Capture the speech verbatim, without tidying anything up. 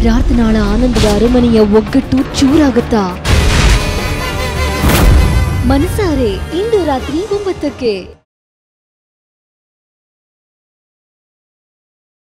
ಪ್ರಾರ್ಥನಾಳ ಆನಂದದ ಅರಮನೆಯ ಒಗ್ಗಟ್ಟು ಚೂರಾಗುತ್ತಾ? ಮನಸಾರೆ ಇಂದು ರಾತ್ರಿ ಒಂಬತ್ತಕ್ಕೆ.